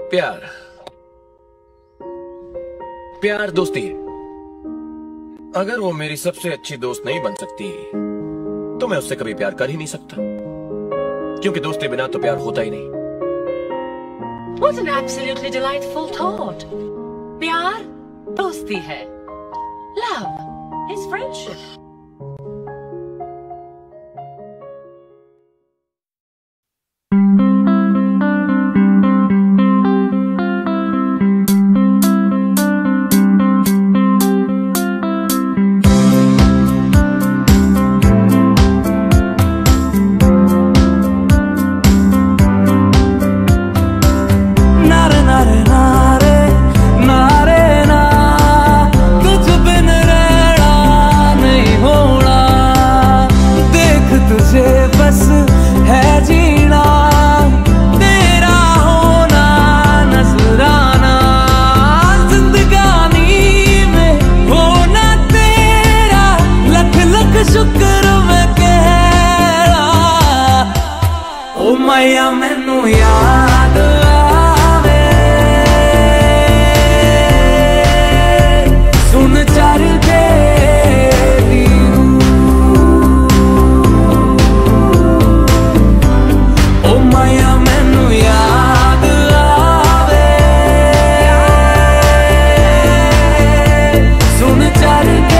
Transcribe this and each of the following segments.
प्यार प्यार दोस्ती है। अगर वो मेरी सबसे अच्छी दोस्त नहीं बन सकती तो मैं उससे कभी प्यार कर ही नहीं सकता, क्योंकि दोस्ती बिना तो प्यार होता ही नहीं। What an absolutely delightful thought. प्यार दोस्ती है, love is friendship. मैया मैनू याद आवे सुन चर के ओ मैया मैनू याद आवे सुन चर के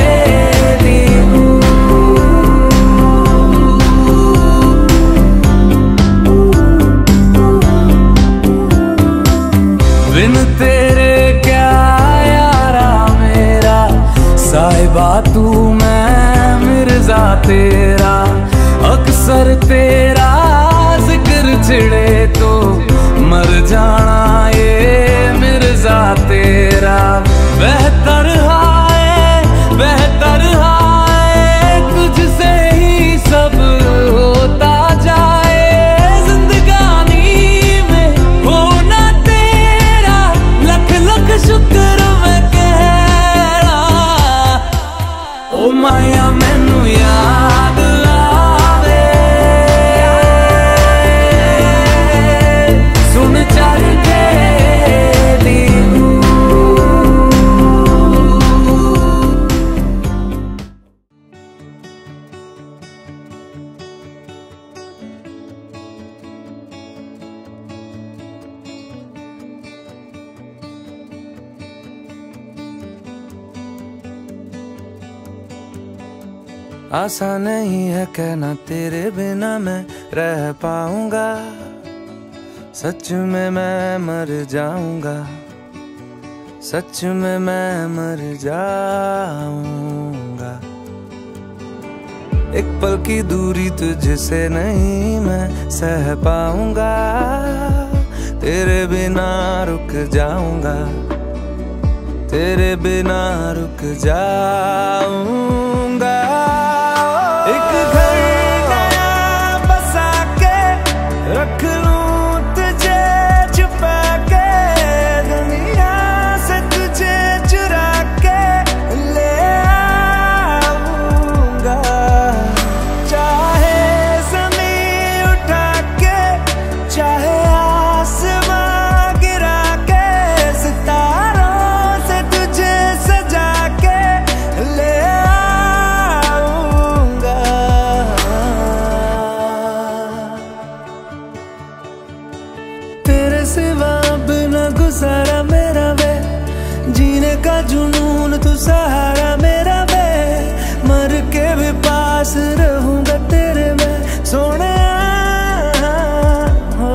बिन तेरे क्या यारा मेरा साहिबा तू मैं मिर्जा तेरा अक्सर तेरा जिक्र छिड़े तो मर जाना ये मिर्जा तेरा बेहतर हाय तुझसे ही सब होता जाए जिंदगानी में होना शुक्र मैं कहना ओ माया मैनू याद आवे सुन चल के आशा नहीं है कहना तेरे बिना मैं रह पाऊंगा, सच में मैं मर जाऊंगा, सच में मैं मर जाऊंगा। एक पल की दूरी तुझसे नहीं मैं सह पाऊंगा, तेरे बिना रुक जाऊंगा, तेरे बिना रुक जाऊंगा। एक घर नया बसा के रख लूं तुझे छुपा के, दुनिया से तुझे चुरा के ले आऊंगा। चाहे ज़मीन उठा के चाहे आसमां गिरा के, सितारों से तुझे सजा के ले सिवा बिना गुजारा मेरा वे, जीने का जुनून तू सहारा मेरा वे, मर के भी पास रहूंगा तेरे मैं सोने हो।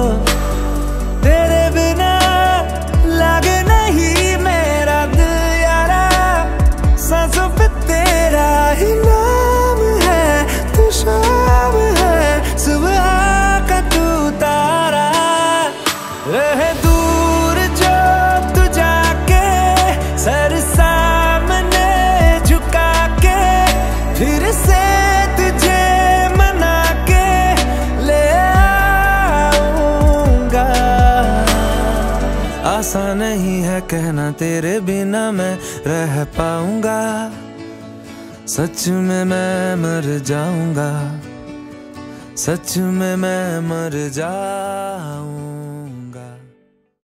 तेरे बिना लागे नहीं मेरा दिल यारा, सांसों पे तेरा ही नाम है, तू शाम है सुबह का तू तारा। रहे दूर जो तू जाके सर सामने झुका के, फिर से तुझे मना के ले आऊंगा। आसान नहीं है कहना तेरे बिना मैं रह पाऊंगा, सच में मैं मर जाऊंगा, सच में मैं मर जाऊंगा।